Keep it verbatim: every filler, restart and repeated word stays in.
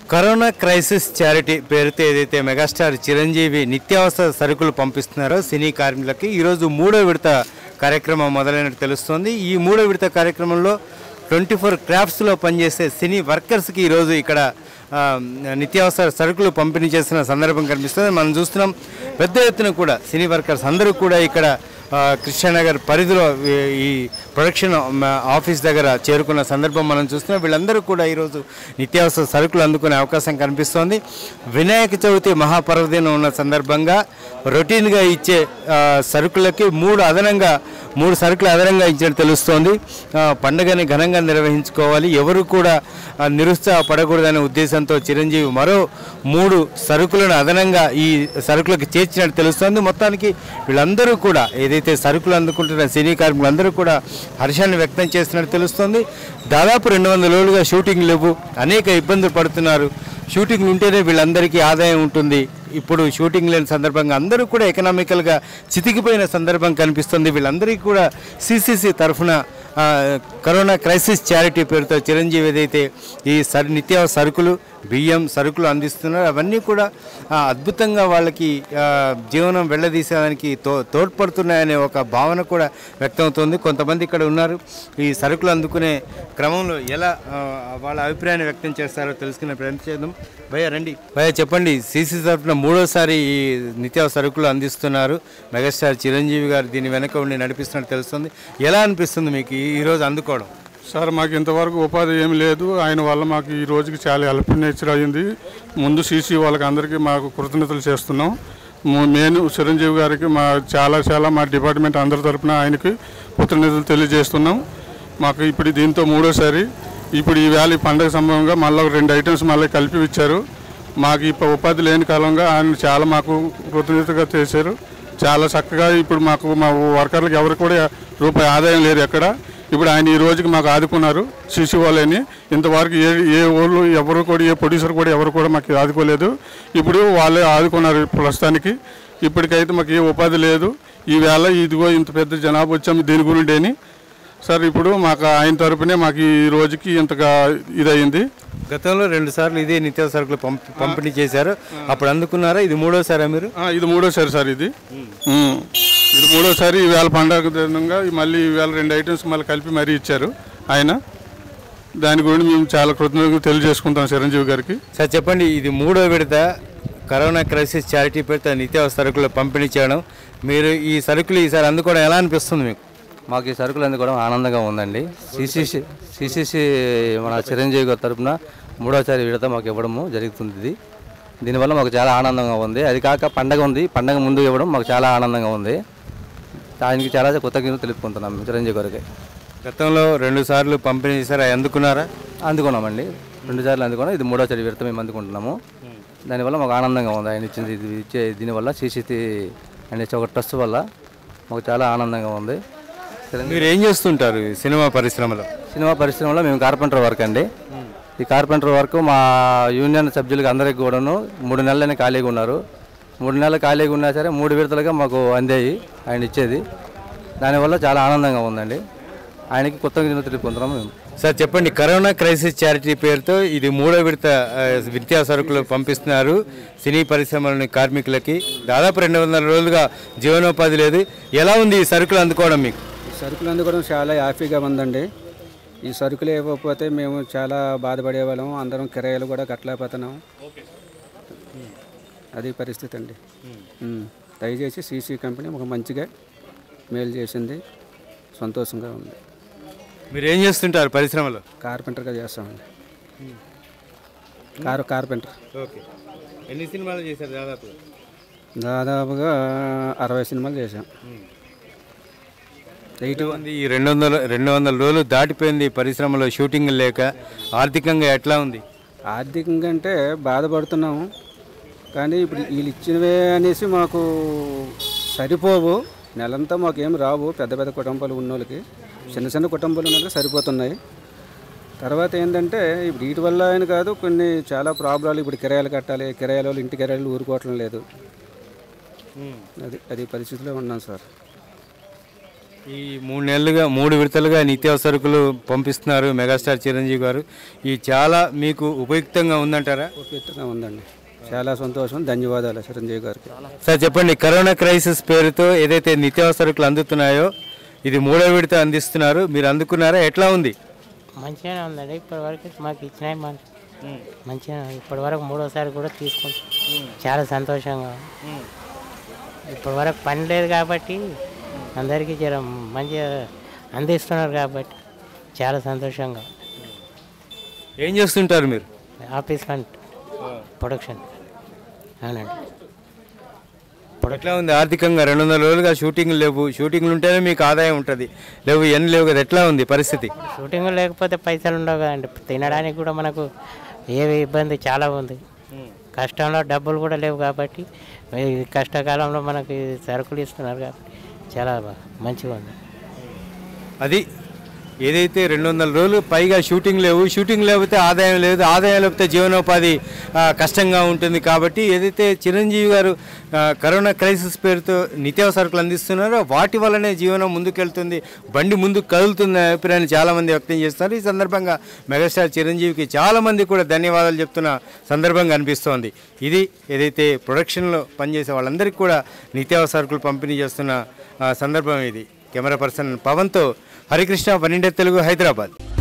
Corona crisis charity పేరుతో ఏదైతే megastar Chiranjeevi నిత్యావసర సరుకులు పంపిస్తున్నారో సినీ కార్మికులకి ఈరోజు మూడో విడత కార్యక్రమం మొదలైనట్టు తెలుస్తోంది. ఈ మూడో విడత కార్యక్రమంలో ట్వంటీ ఫోర్ క్రాఫ్ట్స్లో పనిచేసే సినీ వర్కర్స్కి ఈరోజు ఇక్కడ నిత్యావసర సరుకులు పంపిణీ చేసిన సందర్భం కనిపిస్తుంది. మనం చూస్తున్నాం పెద్ద ఎత్తున కూడా సినీ వర్కర్స్ అందరూ కూడా ఇక్కడ కృష్ణానగర్ పరిధిలో ఈ ప్రొడక్షన్ ఆఫీస్ దగ్గర చేరుకున్న సందర్భం మనం చూస్తున్నాం. వీళ్ళందరూ కూడా ఈరోజు నిత్యావసర సరుకులు అందుకునే అవకాశం కనిపిస్తోంది. వినాయక చవితి మహాపర్వదినం ఉన్న సందర్భంగా రొటీన్గా ఇచ్చే సరుకులకి మూడు అదనంగా మూడు సరుకులు అదనంగా ఇచ్చినట్టు తెలుస్తోంది. పండుగని ఘనంగా నిర్వహించుకోవాలి, ఎవరు కూడా నిరుత్సాహపడకూడదనే ఉద్దేశంతో చిరంజీవి మరో మూడు సరుకులను అదనంగా ఈ సరుకులకు చేర్చినట్టు తెలుస్తోంది. మొత్తానికి వీళ్ళందరూ కూడా ఏదైతే సరుకులు అందుకుంటున్న సినీ కార్మికులందరూ కూడా హర్షాన్ని వ్యక్తం చేస్తున్నట్టు తెలుస్తోంది. దాదాపు రెండు వందల రోజులుగా షూటింగ్ లేవు, అనేక ఇబ్బందులు పడుతున్నారు. షూటింగ్లు ఉంటేనే వీళ్ళందరికీ ఆదాయం ఉంటుంది. ఇప్పుడు షూటింగ్ లేని సందర్భంగా అందరూ కూడా ఎకనామికల్గా చితికిపోయిన సందర్భం కనిపిస్తుంది. వీళ్ళందరికీ కూడా సిసిసి తరఫున కరోనా క్రైసిస్ చారిటీ పేరుతో చిరంజీవి ఏదైతే ఈ సరు నిత్యావసర సరుకులు బియ్యం సరుకులు అందిస్తున్నారు, అవన్నీ కూడా అద్భుతంగా వాళ్ళకి జీవనం వెళ్ళదీసేదానికి తో తోడ్పడుతున్నాయనే ఒక భావన కూడా వ్యక్తమవుతుంది. కొంతమంది ఇక్కడ ఉన్నారు, ఈ సరుకులు అందుకునే క్రమంలో ఎలా వాళ్ళ అభిప్రాయాన్ని వ్యక్తం చేస్తారో తెలుసుకునే ప్రయత్నం చేద్దాం. భయ్య రండి, భయ్య చెప్పండి, సీసీ తరఫున మూడోసారి ఈ నిత్యావసర సరుకులు అందిస్తున్నారు. మెగాస్టార్ చిరంజీవి గారు దీని వెనక ఉండి నడిపిస్తున్నట్టు తెలుస్తుంది. ఎలా అనిపిస్తుంది మీకు ఈరోజు అందుకోవడం? సార్, మాకు ఇంతవరకు ఉపాధి ఏమి లేదు. ఆయన వల్ల మాకు ఈ రోజుకి చాలా హెల్ప్ నేచర్ అయ్యింది. ముందు సీసీ వాళ్ళకి అందరికీ మాకు కృతజ్ఞతలు చేస్తున్నాం. నేను చిరంజీవి గారికి మా చాలా చాలా మా డిపార్ట్మెంట్ అందరి తరఫున ఆయనకి కృతజ్ఞతలు తెలియజేస్తున్నాం. మాకు ఇప్పుడు దీంతో మూడోసారి ఇప్పుడు ఈ వేళ పండుగ సంభవంగా మళ్ళీ రెండు ఐటమ్స్ మళ్ళీ కలిపి ఇచ్చారు. మాకు ఇప్పుడు ఉపాధి లేని కాలంగా ఆయన చాలా మాకు కృతజ్ఞతగా చేశారు. చాలా చక్కగా ఇప్పుడు మాకు మా వర్కర్లకు ఎవరికి కూడా రూపాయి ఆదాయం లేదు ఎక్కడ. ఇప్పుడు ఆయన ఈ రోజుకి మాకు ఆదుకున్నారు సీసీ వాళ్ళని. ఇంతవరకు ఏ ఏ ఊళ్ళు ఎవరు కూడా ఏ ప్రొడ్యూసర్ కూడా ఎవరు కూడా మాకు ఆదుకోలేదు. ఇప్పుడు వాళ్ళే ఆదుకున్నారు ప్రస్తుతానికి. ఇప్పటికైతే మాకు ఏ ఉపాధి లేదు. ఈవేళ ఇదిగో ఇంత పెద్ద జనాభా వచ్చాము దీని గురిండేని సార్. ఇప్పుడు మాకు ఆయన తరపునే మాకు ఈ రోజుకి ఇంతగా ఇదయింది. గతంలో రెండు సార్లు ఇదే నిత్యావసర సరుకులు పంపిణీ చేశారు, అప్పుడు అందుకున్నారా? ఇది మూడోసారా మీరు? ఇది మూడోసారి సార్. ఇది ఇది మూడోసారి ఈవేళ పండుగ దినంగా మళ్ళీ ఈవేళ రెండు ఐటమ్స్ మళ్ళీ కలిపి మరీ ఇచ్చారు ఆయన. దాని గురించి మేము చాలా కృతజ్ఞతలు తెలియజేసుకుంటాం చిరంజీవి గారికి. సార్ చెప్పండి, ఇది మూడో విడత కరోనా క్రైసిస్ చారిటీ పేరుతో నిత్యావసర సరుకులు పంపిణీ చేయడం, మీరు ఈ సరుకులు ఈసారి అందుకోవడం ఎలా అనిపిస్తుంది మీకు? మాకు ఈ సరుకులు అందుకోవడం ఆనందంగా ఉందండి. సిసిసి సిసిసి మన చిరంజీవి గారి తరఫున మూడోసారి విడత మాకు ఇవ్వడము జరుగుతుంది. ఇది దీనివల్ల మాకు చాలా ఆనందంగా ఉంది. అది కాక పండగ ఉంది, పండగ ముందు ఇవ్వడం మాకు చాలా ఆనందంగా ఉంది. ఆయనకి చాలా కృతజ్ఞతలు తెలుపుకుంటున్నాం చిరంజీవి గారికి. గతంలో రెండు సార్లు పంపిణీ చేశారు, అవి అందుకున్నారా? అందుకున్నామండి, రెండు సార్లు అందుకున్నాం. ఇది మూడోసారి విడత మేము అందుకుంటున్నాము. దానివల్ల మాకు ఆనందంగా ఉంది. ఆయన ఇచ్చింది ఇది ఇచ్చే దీనివల్ల సిసిసి ఆయన ఇచ్చే ఒక ట్రస్ట్ వల్ల మాకు చాలా ఆనందంగా ఉంది. మీరు ఏం చేస్తుంటారు సినిమా పరిశ్రమలో? సినిమా పరిశ్రమలో మేము కార్పెంటర్ వర్క్ అండి. ఈ కార్పెంటర్ వర్క్ మా యూనియన్ సభ్యులకి అందరికి కూడాను మూడు నెలలని ఖాళీగా ఉన్నారు. మూడు నెలలు ఖాళీగా ఉన్నా సరే మూడు విడతలుగా మాకు అందాయి ఆయన ఇచ్చేది. దానివల్ల చాలా ఆనందంగా ఉందండి. ఆయనకి కృతజ్ఞతలు తెలుపుకుంటున్నాము మేము. సార్ చెప్పండి, కరోనా క్రైసిస్ చారిటీ పేరుతో ఇది మూడో విడత నిత్యావసర సరుకులు పంపిస్తున్నారు సినీ పరిశ్రమలోని కార్మికులకి. దాదాపు రెండు వందల రోజులుగా జీవనోపాధి లేదు. ఎలా ఉంది ఈ సరుకులు అందుకోవడం మీకు? సరుకులు అందుకోవడం చాలా హ్యాపీగా ఉందండి. ఈ సరుకులు ఇవ్వకపోతే మేము చాలా బాధపడేవాళ్ళం. అందరం కిరాయిలు కూడా కట్టలేకపోతున్నాం. అది పరిస్థితి అండి. దయచేసి సీసీ కంపెనీ ఒక మంచిగా మేలు చేసింది, సంతోషంగా ఉంది. మీరు ఏం చేస్తుంటారు పరిశ్రమలో? కార్పెంటర్గా చేస్తామండి. Car carpenter. ఓకే, ఎన్ని సినిమాలు చేశారు? దాదాపు దాదాపుగా అరవై సినిమాలు చేశాం. ఈ రెండు వందల రెండు వందల రోజులు దాటిపోయింది పరిశ్రమలో షూటింగ్ లేక. ఆర్థికంగా ఎట్లా ఉంది? ఆర్థికంగా అంటే బాధపడుతున్నాము, కానీ ఇప్పుడు వీళ్ళు ఇచ్చినవే అనేసి మాకు సరిపోవు. నెలంతా మాకేం రావు. పెద్ద పెద్ద కుటుంబాలు ఉన్నోళ్ళకి, చిన్న చిన్న కుటుంబాలు ఉన్న వాళ్ళకి సరిపోతున్నాయి. తర్వాత ఏంటంటే ఇప్పుడు వీటి వల్ల ఆయన కాదు, కొన్ని చాలా ప్రాబ్లాలు. ఇప్పుడు కిరాయిలు కట్టాలి, కిరాయిల వాళ్ళు ఇంటి కిరాయిలు ఊరుకోవటం లేదు. అది అది పరిస్థితిలో ఉన్నాం సార్. ఈ మూడు నెలలుగా మూడు విడతలుగా నిత్యావసరకులు పంపిస్తున్నారు మెగాస్టార్ చిరంజీవి గారు. ఈ చాలా మీకు ఉపయుక్తంగా ఉందంటారా? ఉపయుక్తంగా ఉందండి. చాలా సంతోషం. ధన్యవాదాలు చిరంజీవి గారికి. సార్ చెప్పండి, కరోనా క్రైసిస్ పేరుతో ఏదైతే నిత్యావసరకులు అందుతున్నాయో ఇది మూడో విడత అందిస్తున్నారు, మీరు అందుకున్నారా? ఎట్లా ఉంది? మంచిగానే ఉందండి. ఇప్పటి వరకు మాకు ఇచ్చినాయి మంచిగా. ఇప్పటి వరకు మూడోసారి కూడా తీసుకుంటాం. చాలా సంతోషంగా. ఇప్పటి వరకు పని లేదు కాబట్టి అందరికీ జర మంచిగా అందిస్తున్నారు కాబట్టి చాలా సంతోషంగా. ఏం చేస్తుంటారు మీరు? ఆఫీస్ పని, ప్రొడక్షన్. అవునండి. ఎట్లా ఉంది ఆర్థికంగా? రెండు వందల రోజులుగా షూటింగ్లు లేవు, షూటింగ్లు ఉంటేనే మీకు ఆదాయం ఉంటుంది, లేవు ఎన్ని లేవు కదా, ఎట్లా ఉంది పరిస్థితి? షూటింగ్ లేకపోతే పైసలు ఉండవు కదండి. తినడానికి కూడా మనకు ఏ ఇబ్బంది చాలా ఉంది. కష్టంలో డబ్బులు కూడా లేవు కాబట్టి ఈ కష్టకాలంలో మనకి సరుకులు ఇస్తున్నారు కాబట్టి చాలా మంచిగా ఉంది. అది ఏదైతే రెండు వందల రోజులు పైగా షూటింగ్ లేవు, షూటింగ్ లేకపోతే ఆదాయం లేదు, ఆదాయం లేకపోతే జీవనోపాధి కష్టంగా ఉంటుంది. కాబట్టి ఏదైతే చిరంజీవి గారు కరోనా క్రైసిస్ పేరుతో నిత్యావసరకులు అందిస్తున్నారో వాటి వల్లనే జీవనం ముందుకెళ్తుంది, బండి ముందుకు కదులుతుంది అనే అభిప్రాయాన్ని చాలామంది వ్యక్తం చేస్తున్నారు. ఈ సందర్భంగా మెగాస్టార్ చిరంజీవికి చాలామంది కూడా ధన్యవాదాలు చెప్తున్న సందర్భంగా అనిపిస్తోంది. ఇది ఏదైతే ప్రొడక్షన్లో పనిచేసే వాళ్ళందరికీ కూడా నిత్యావసరకులు పంపిణీ చేస్తున్న సందర్భం ఇది. కెమెరా పర్సన్ పవన్తో హరికృష్ణ, వన్ ఇండియా తెలుగు, హైదరాబాద్.